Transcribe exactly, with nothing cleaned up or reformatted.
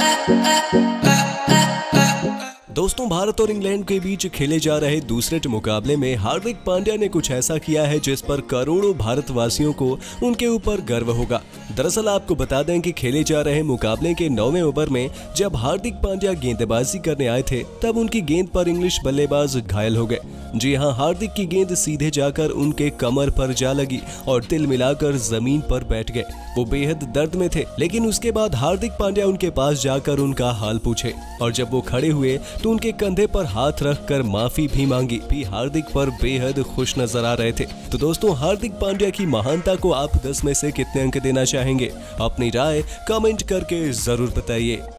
दोस्तों, भारत और इंग्लैंड के बीच खेले जा रहे दूसरे मुकाबले में हार्दिक पांड्या ने कुछ ऐसा किया है जिस पर करोड़ों भारतवासियों को उनके ऊपर गर्व होगा। दरअसल आपको बता दें कि खेले जा रहे मुकाबले के नौवें ओवर में जब हार्दिक पांड्या गेंदबाजी करने आए थे तब उनकी गेंद पर इंग्लिश बल्लेबाज घायल हो गए। जी हां, हार्दिक की गेंद सीधे जाकर उनके कमर पर जा लगी और तिल मिलाकर जमीन पर बैठ गए। वो बेहद दर्द में थे, लेकिन उसके बाद हार्दिक पांड्या उनके पास जाकर उनका हाल पूछे और जब वो खड़े हुए तो उनके कंधे पर हाथ रखकर माफी भी मांगी। भी हार्दिक पर बेहद खुश नजर आ रहे थे। तो दोस्तों, हार्दिक पांड्या की महानता को आप दस में से कितने अंक देना चाहेंगे? अपनी राय कमेंट करके जरूर बताइए।